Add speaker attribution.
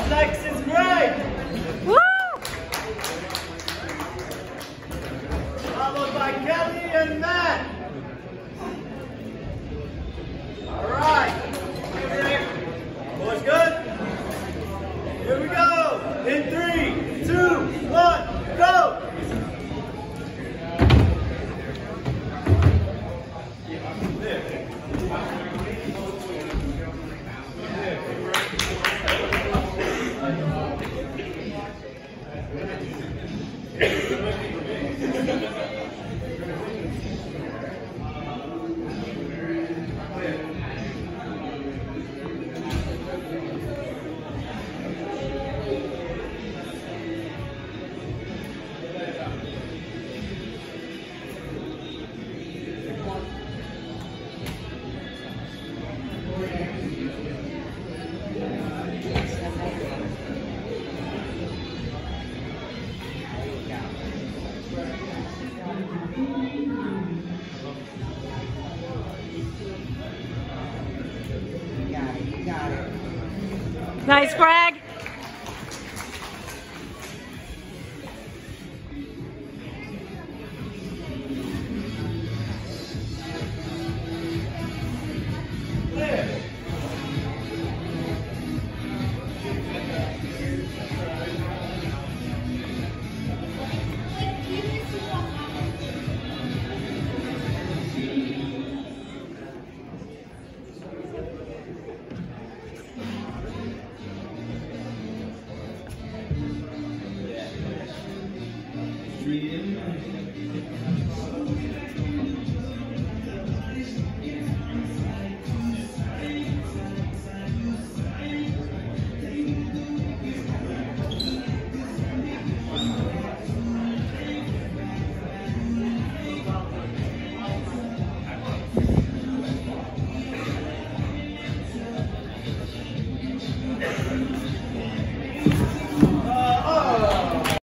Speaker 1: Up next is Greg.
Speaker 2: Woo!
Speaker 1: Followed by Kelly and Matt. All right. Boys good? Here we go. In 3, 2, 1, go.
Speaker 2: Nice, Greg.